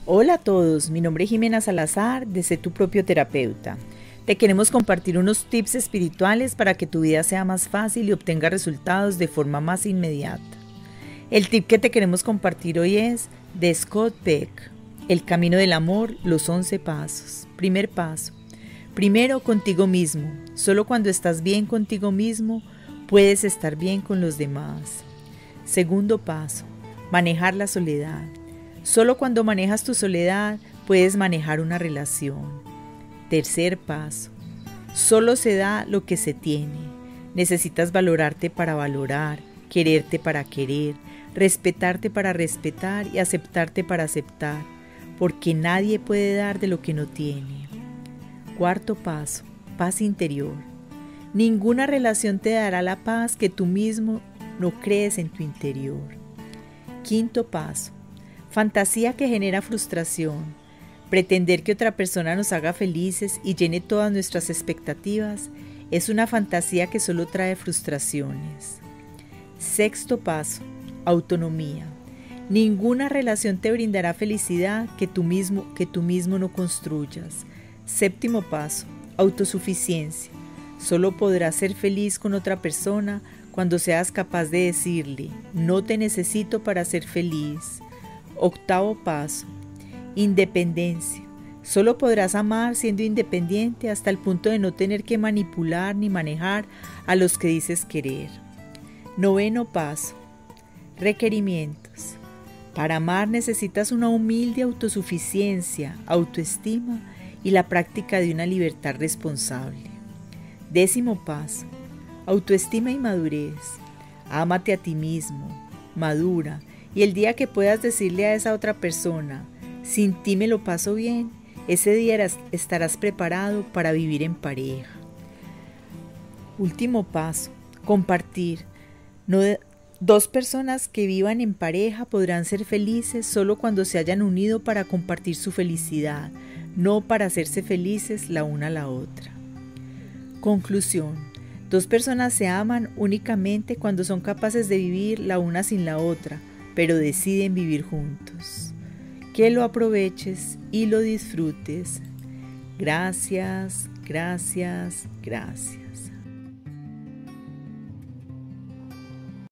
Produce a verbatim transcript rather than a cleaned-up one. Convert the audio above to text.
Hola a todos, mi nombre es Jimena Salazar de Sé tu propio terapeuta. Te queremos compartir unos tips espirituales para que tu vida sea más fácil y obtenga resultados de forma más inmediata. El tip que te queremos compartir hoy es de Scott Peck, El camino del amor, los once pasos. Primer paso, primero contigo mismo. Solo cuando estás bien contigo mismo puedes estar bien con los demás. Segundo paso, manejar la soledad. Solo cuando manejas tu soledad puedes manejar una relación. Tercer paso, solo se da lo que se tiene. Necesitas valorarte para valorar, quererte para querer, respetarte para respetar y aceptarte para aceptar, porque nadie puede dar de lo que no tiene. Cuarto paso, paz interior. Ninguna relación te dará la paz que tú mismo no crees en tu interior. Quinto paso, fantasía que genera frustración. Pretender que otra persona nos haga felices y llene todas nuestras expectativas es una fantasía que solo trae frustraciones. Sexto paso, autonomía. Ninguna relación te brindará felicidad que tú mismo, que tú mismo no construyas. Séptimo paso, autosuficiencia. Solo podrás ser feliz con otra persona cuando seas capaz de decirle, no te necesito para ser feliz. Octavo paso, independencia. Solo podrás amar siendo independiente hasta el punto de no tener que manipular ni manejar a los que dices querer. Noveno paso, requerimientos. Para amar necesitas una humilde autosuficiencia, autoestima y la práctica de una libertad responsable. Décimo paso, autoestima y madurez. Ámate a ti mismo, madura, y el día que puedas decirle a esa otra persona, sin ti me lo paso bien, ese día estarás preparado para vivir en pareja. Último paso, compartir. No de, dos personas que vivan en pareja podrán ser felices solo cuando se hayan unido para compartir su felicidad, no para hacerse felices la una a la otra. Conclusión. Dos personas se aman únicamente cuando son capaces de vivir la una sin la otra, pero deciden vivir juntos. Que lo aproveches y lo disfrutes. Gracias, gracias, gracias.